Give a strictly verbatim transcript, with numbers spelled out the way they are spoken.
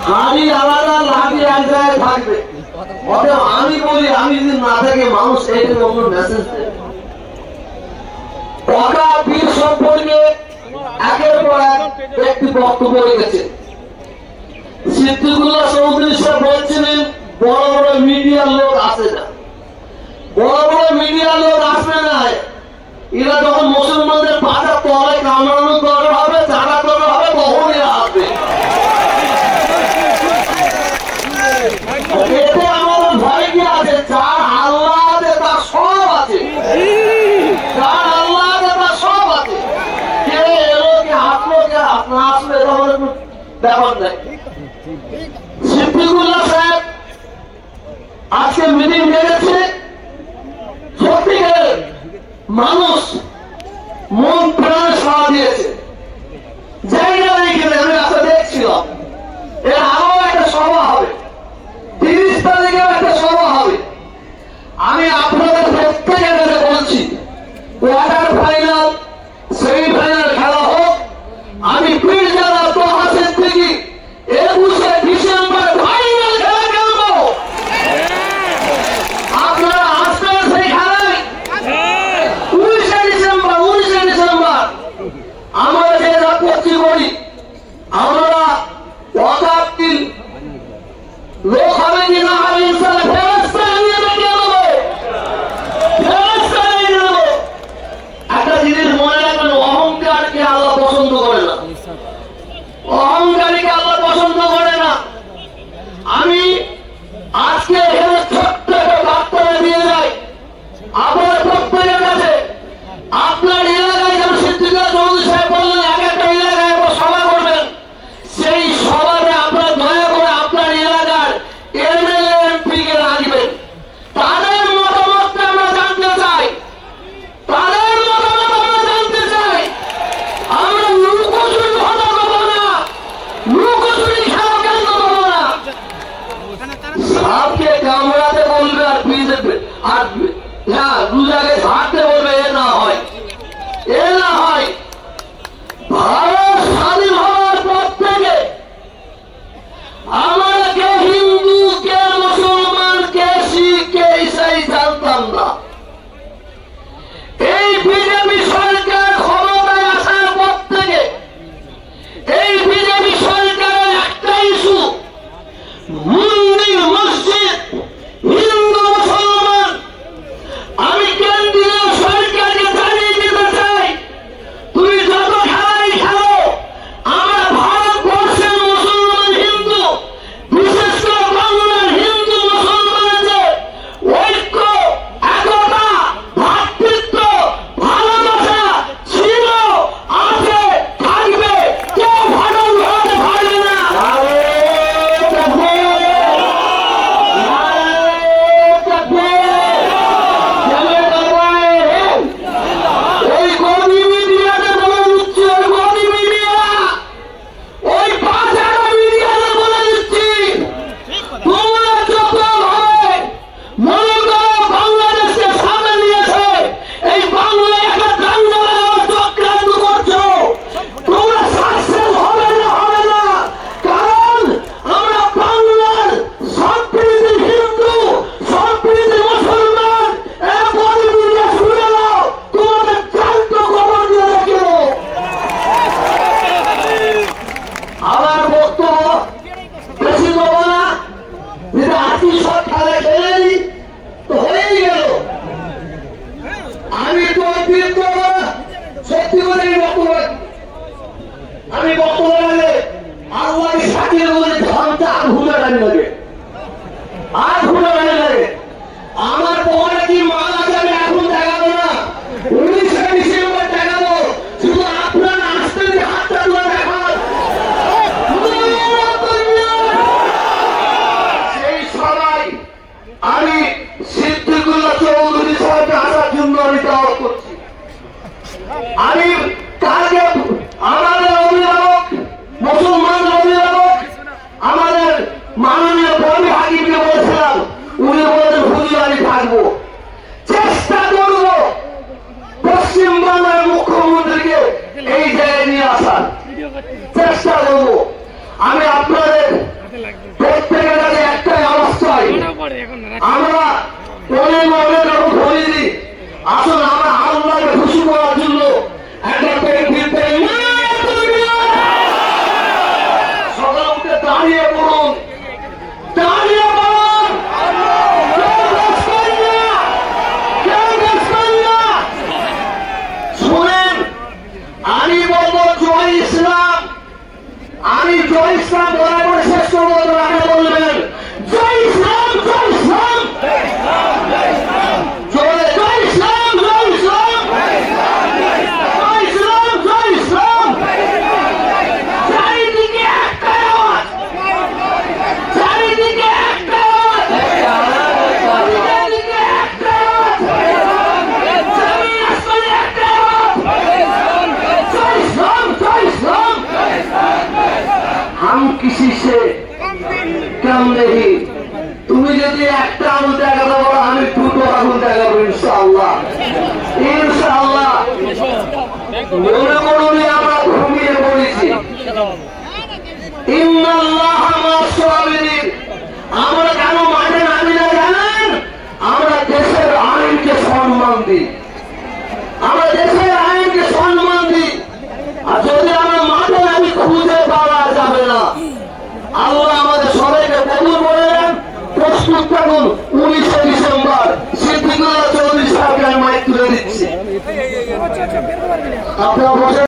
হাড়ি আলাদা, লাঠি এক জায়গায় থাকবে। অতএব আমি বলি, আমি যদি না থাকি মানুষ এইটা অন্য মেসেজ দেবে। ওয়াকা পীর সম্পর্কে একের পর এক ব্যক্তি বক্তব্য রেখেছে। সিদ্দিকুল্লাহ চৌধুরী সাহেব বলছিলেন বড় বড় মিডিয়ার লোক আসে না, বড় বড় মিডিয়ার লোক আসবে না। এরা যখন মুসলমানদের পাশা তলায় কামড়ানো করা হবে, চাঁদা করা হবে, তখন এরা আসবে। এতে আমাদের ভয় কি আছে? যার আল্লাহ আছে তার সব আছে, যার আল্লাহ আছে তার সব আছে। কে এলো, কে হাঁটলো, কে না আসলো, এটা আমাদের কোনো ব্যাপার নেই। সিদ্দিকুল্লাহ সাহেব আজকে মিটিং ডেকেছে, সত্যিকারের মানুষ মন প্রাণ সাড়া দিয়েছে। জায়গা নেই গেলে আমি রাস্তা দেখছিলাম, এর আরো একটা সভা হবে, তিরিশ তারিখে একটা সভা হবে। আমি আপনাদের প্রত্যেকের কাছে বলছি, কোয়ার্টার ফাইনাল, সেমিফাইনাল খেলা হোক। আমি পীর জেলা তোহাসের থেকে একুশে ডিসেম্বর ফাইনাল খেলা খেলবো। আপনারা আসবেন সেই খেলায়। উনিশে ডিসেম্বর উনিশে ডিসেম্বর আমরা যে করছি করি, আমরা ওয়াকাফিল লোক হবে কি না হবে ইনশাআল্লাহ ফেরেশতা নিয়ে বেরিয়ে দেবো, ফেরেশতা নিয়ে দেবো। একটা জিনিস মনে রাখবেন, অহংকারকে আল্লাহ পছন্দ করে না, অহংকারীকে আল্লাহ পছন্দ করে না। আমি আজকে এখানে ছোট্ট একটা বার্তা দিয়ে যাই আপনার প্রত্যেকের কাছে। আপনার এলাকায় যেমন সিদ্দিকুল্লাহ চৌধুরী সাহেব বললেন এক একটা এলাকায় সভা করবেন, সেই সভাতে আপনার দয়া করে আপনার এলাকার এমএলএ এমপি কে রাখবেন। তাদের মতামতটা আমরা জানতে চাই, তাদের মতামত আমরা জানতে চাই। আমরা লুকোচুরি ঘটা করবো না, লুকোচুরি খেলা কেন করবো না। সাপকে কামড়াতে বলবে আর পিঁধে আর হ্যাঁ দু জায়গায় হাঁটতে বলবে, এ না হয়, এ না হয়। ভারত স্বাধীন হওয়ার পর থেকে আমরা কে হিন্দু, কে মুসলমান, কে শিখ, কে ইসাই জানতাম না। এই বিজেপি সরকার ক্ষমতায় আসার পর থেকে এই বিজেপি সরকারের একটা ইস্যু, মন্দির মসজিদ, হিন্দু মুসলমান। আমি কেন্দ্রীয় সরকারকে জানিয়ে দিতে চাই, তুমি যত খেলাই খেলো, আমরা ভারতবর্ষের মুসলমান হিন্দু, বিশেষ করে বাংলার হিন্দু মুসলমানের যে ঐক্য, একতা, ভ্রাতৃত্ব, ভালোবাসা ছিল, আছে, থাকবে, কেউ ফাটল ধরাতে পারবে না। ওই গদি মিডিয়াতে বলে দিচ্ছি, ওই গদি মিডিয়া, ওই বাজার মিডিয়াতে বলে দিচ্ছি, তোমরা যত ভাবে মনে করো বাংলাদেশকে সামনে নিয়েছে, এই বাংলায় একটা দাঙ্গা লাগানোর চক্রান্ত করছো, তোমরা সাকসেস হবে না, হবে না। কারণ আমরা বাংলার সম্প্রীতি হিন্দু, সম্প্রীতি মুসলমান। এ গদি মিডিয়া শুনে নাও, তোমাদের জ্যান্ত খবর দিয়ে রেখে দেবো। আমার বক্তব্য বেশি দেবো না, যদি আশি সব খেলা খেলে নি তো হয়েই গেল। আমি তো অতিরিক্ত করবো না, সত্যি করে এই বক্তব্য আমি বক্তব্য রাখলে আল্লাহ সাথীর বলে ধর্মটা আর ঘুরে টানি লাগে, আর ঘুরে টানি লাগে। আমার পরে কি মাল আছে আমি এখন দেখাবো না, উনিশে ডিসেম্বর দেখাবো। শুধু আপনারা আসতে দিয়ে হাতটা তুলে দেখান। সেই সবাই আমি সিদ্দিকুল্লাহ চৌধুরী সাহেবকে আসার জন্য আমি দাওয়াত করছি। আমি কালকে আমাদের অভিভাবক, মুসলমান অভিভাবক, আমাদের মাননীয় বড়ি হাকিমকে বলছিলাম, উনি বলেছেন হুজুর আমি থাকবো, চেষ্টা করবো পশ্চিমবাংলার মুখ্যমন্ত্রীকে এই জায়গায় নিয়ে আসার চেষ্টা করবো। আমি আপনাদের প্রত্যেকের কাছে একটাই অবস্থায় আমরা অনেক অনেক রকম ধরিনি। আসলে আমরা আল্লাহকে খুশি করার জন্য একটা সকাল উঠে দাঁড়িয়ে পড়ুন, দাঁড়িয়ে পড়ুন, শুনেন আমি বলবো জয় ইসলাম। আমি জয় ইসলাম বলার পরে শেষ করবো, আগে বলবেন জয় ইসলাম, জয় ইসলাম, জয় জয় ইসলাম, জয় ইসলাম, জয় ইসলাম, জয় ইসলাম। চারিদিকে একটা আওয়াজ, চারিদিকে একটা আওয়াজ, চারিদিকে একটা আওয়াজ, জমিন আসমানে একটা আওয়াজ, জয় ইসলাম, জয় ইসলাম। हम किसी से कम नहीं। তুমি যদি একটা আগুন দেখাতে পারো, আমি দুটো আগুন দেখাবো ইনশাআল্লাহ, ইনশাআল্লাহ। মনে করুন আমরা ঘুমিয়ে পড়েছি। ইন্নাল্লাহ মা'আস সাবিরিন। আমরা কেন মাঠে নামি না জানেন? আমরা দেশের আইনকে সম্মান দিই, আমরা দেশের আইনকে সম্মান দিই। আর যদি আমরা মাঠে নামি, খুঁজে পাওয়া যাবে না। আল্লাহ আমাদের সবাইকে কবুল করেন। প্রস্তুত থাকুন, উনিশে ডিসেম্বর সিদ্দিকুল্লাহ চৌধুরী সাহেবকে আমি মাইক তুলে দিচ্ছি। আপনারা